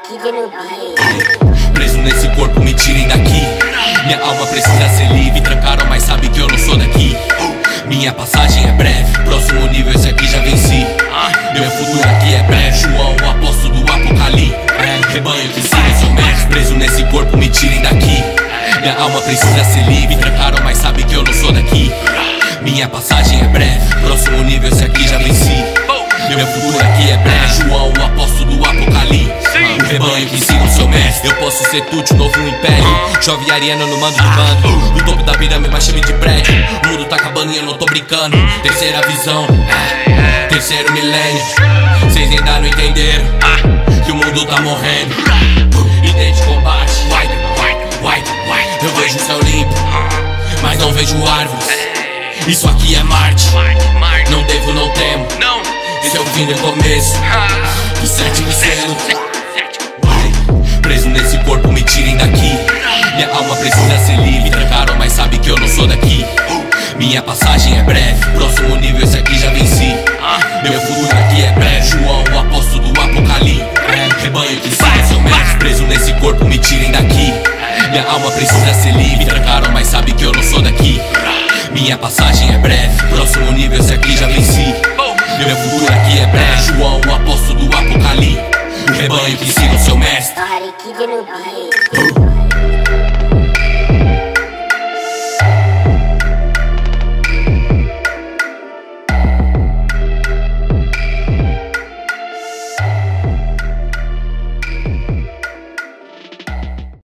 Preso nesse corpo, me tirem daqui. Minha alma precisa ser livre. Trancaram, mas sabe que eu não sou daqui. Minha passagem é breve, próximo nível esse aqui já venci. Meu futuro aqui é breve. João, o apóstolo do Apocalipse. Rebanho que siga seu mestre. Preso nesse corpo, me tirem daqui. Minha alma precisa ser livre. Trancaram, mas sabe que eu não sou daqui. Minha passagem é breve, próximo nível esse aqui já venci. Meu futuro aqui é breve. João, o apóstolo do Apocalipse. O rebanho que siga o seu mestre. Eu posso ser Tuti, novo império. Jovem Ariano no mando do bando. O topo da pirâmide mais cheio de prédio. O mundo tá acabando e eu não tô brincando. Terceira visão, terceiro milênio. Cês ainda não entenderam que o mundo tá morrendo. Idente combate, eu vejo o céu limpo, mas não vejo árvores. Isso aqui é Marte. Não devo, não temo. Esse é o fim do começo do sétimo selo. Preso nesse corpo, me tirem daqui. Minha alma precisa ser livre. Trancaram, mas sabe que eu não sou daqui. Minha passagem é breve, próximo nível esse aqui já venci. Meu futuro aqui é breve. João, o apóstolo do Apocalipse. Rebanho que siga seu mestre. Preso nesse corpo, me tirem daqui. Minha alma precisa ser livre. Trancaram, mas sabe que eu não sou daqui. Minha passagem é breve, próximo nível esse aqui já venci. Meu futuro aqui é breve. João, o apóstolo do Apocalipse. O rebanho que siga o seu mestre.